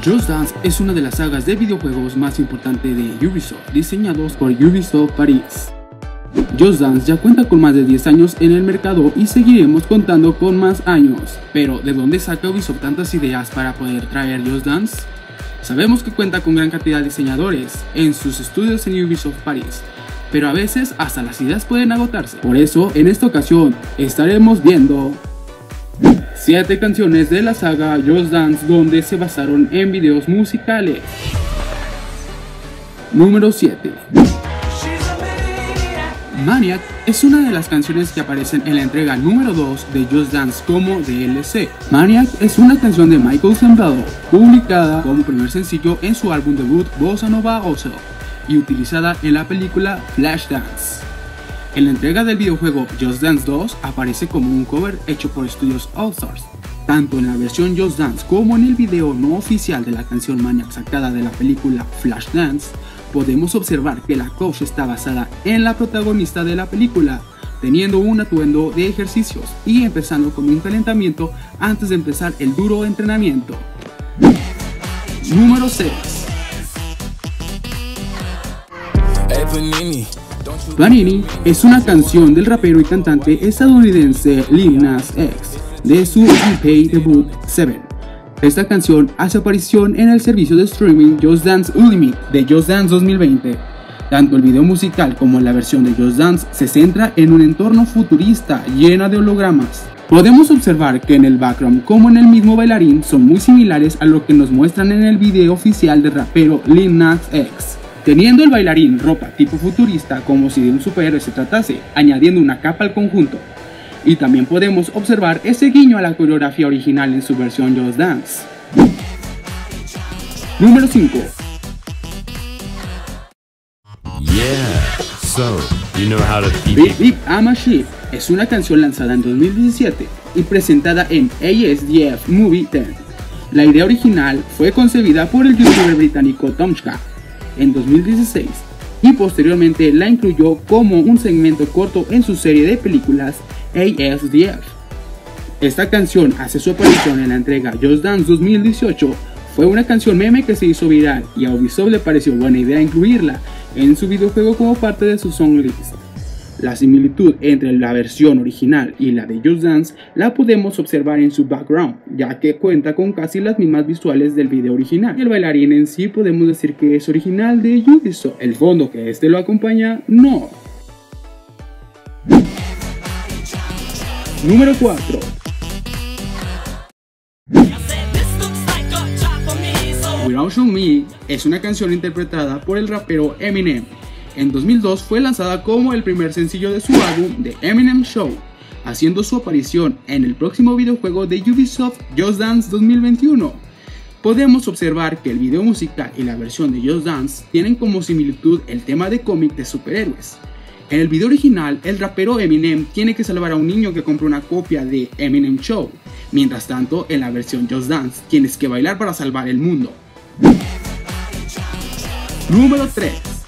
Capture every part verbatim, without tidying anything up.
Just Dance es una de las sagas de videojuegos más importantes de Ubisoft, diseñados por Ubisoft Paris. Just Dance ya cuenta con más de diez años en el mercado y seguiremos contando con más años. Pero, ¿de dónde saca Ubisoft tantas ideas para poder traer Just Dance? Sabemos que cuenta con gran cantidad de diseñadores en sus estudios en Ubisoft Paris, pero a veces hasta las ideas pueden agotarse. Por eso, en esta ocasión, estaremos viendo siete canciones de la saga Just Dance donde se basaron en videos musicales. Número siete. Maniac es una de las canciones que aparecen en la entrega número dos de Just Dance como D L C. Maniac es una canción de Michael Sembado, publicada como primer sencillo en su álbum debut Bossa Nova Ozel y utilizada en la película Flashdance. En la entrega del videojuego Just Dance dos aparece como un cover hecho por estudios All Stars. Tanto en la versión Just Dance como en el video no oficial de la canción Maniac sacada de la película Flashdance, podemos observar que la coach está basada en la protagonista de la película, teniendo un atuendo de ejercicios y empezando con un calentamiento antes de empezar el duro entrenamiento. Número seis. Panini es una canción del rapero y cantante estadounidense Lil Nas X de su E P debut Seven. Esta canción hace aparición en el servicio de streaming Just Dance Ultimate de Just Dance dos mil veinte. Tanto el video musical como la versión de Just Dance se centra en un entorno futurista llena de hologramas. Podemos observar que en el background como en el mismo bailarín son muy similares a lo que nos muestran en el video oficial del rapero Lil Nas X, teniendo el bailarín ropa tipo futurista como si de un superhéroe se tratase, añadiendo una capa al conjunto. Y también podemos observar ese guiño a la coreografía original en su versión Just Dance. Número cinco. Yeah, so, you know how to Beep Beep I'm a Sheep es una canción lanzada en dos mil diecisiete y presentada en A S D F Movie diez. La idea original fue concebida por el youtuber británico Tomchka en dos mil dieciséis y posteriormente la incluyó como un segmento corto en su serie de películas A S D F. Esta canción hace su aparición en la entrega Just Dance dos mil dieciocho. Fue una canción meme que se hizo viral y a Ubisoft le pareció buena idea incluirla en su videojuego como parte de su songlist. La similitud entre la versión original y la de Just Dance la podemos observar en su background, ya que cuenta con casi las mismas visuales del video original. Y el bailarín en sí podemos decir que es original de Ubisoft. El fondo que este lo acompaña, no. Número cuatro. Without You Me es una canción interpretada por el rapero Eminem. En dos mil dos fue lanzada como el primer sencillo de su álbum The Eminem Show, haciendo su aparición en el próximo videojuego de Ubisoft Just Dance dos mil veintiuno. Podemos observar que el video musical y la versión de Just Dance tienen como similitud el tema de cómic de superhéroes. En el video original, el rapero Eminem tiene que salvar a un niño que compra una copia de Eminem Show. Mientras tanto, en la versión Just Dance, tienes que bailar para salvar el mundo. Número tres.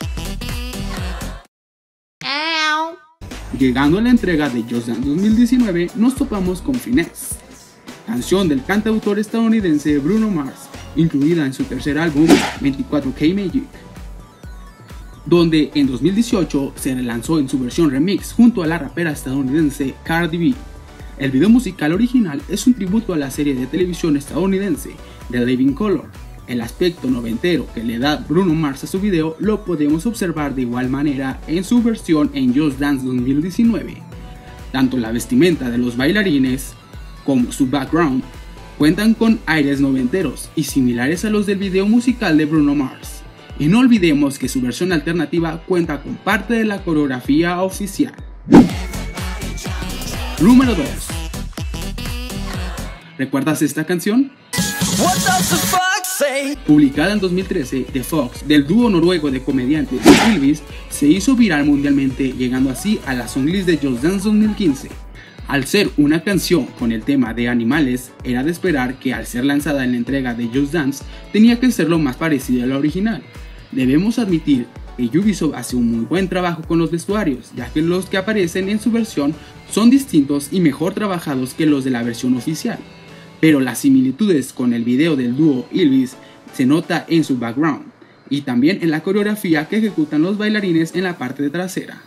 Llegando a la entrega de Just Dance dos mil diecinueve, nos topamos con Finesse, canción del cantautor estadounidense Bruno Mars, incluida en su tercer álbum veinticuatro K Magic, donde en dos mil dieciocho se relanzó en su versión remix junto a la rapera estadounidense Cardi B. El video musical original es un tributo a la serie de televisión estadounidense The Living Color. El aspecto noventero que le da Bruno Mars a su video lo podemos observar de igual manera en su versión en Just Dance dos mil diecinueve. Tanto la vestimenta de los bailarines como su background cuentan con aires noventeros y similares a los del video musical de Bruno Mars. Y no olvidemos que su versión alternativa cuenta con parte de la coreografía oficial. Número dos. ¿Recuerdas esta canción? Publicada en dos mil trece, The Fox, del dúo noruego de comediantes Ylvis, se hizo viral mundialmente, llegando así a la songlist de Just Dance dos mil quince. Al ser una canción con el tema de animales, era de esperar que al ser lanzada en la entrega de Just Dance, tenía que ser lo más parecido a la original. Debemos admitir que Ubisoft hace un muy buen trabajo con los vestuarios, ya que los que aparecen en su versión son distintos y mejor trabajados que los de la versión oficial. Pero las similitudes con el video del dúo Ylvis se nota en su background y también en la coreografía que ejecutan los bailarines en la parte trasera.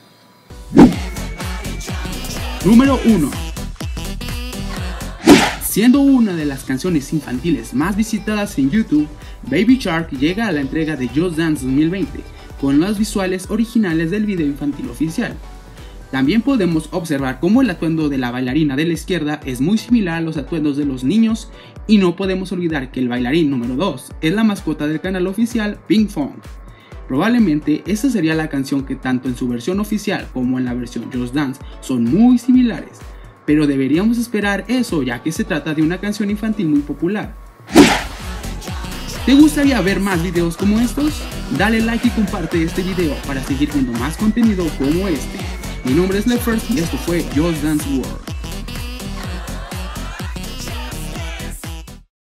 Número uno. Siendo una de las canciones infantiles más visitadas en YouTube, Baby Shark llega a la entrega de Just Dance dos mil veinte con los visuales originales del video infantil oficial. También podemos observar cómo el atuendo de la bailarina de la izquierda es muy similar a los atuendos de los niños, y no podemos olvidar que el bailarín número dos es la mascota del canal oficial Pink Fong. Probablemente esta sería la canción que tanto en su versión oficial como en la versión Just Dance son muy similares, pero deberíamos esperar eso ya que se trata de una canción infantil muy popular. ¿Te gustaría ver más videos como estos? Dale like y comparte este video para seguir viendo más contenido como este. Mi nombre es Lefers y esto fue Just Dance World.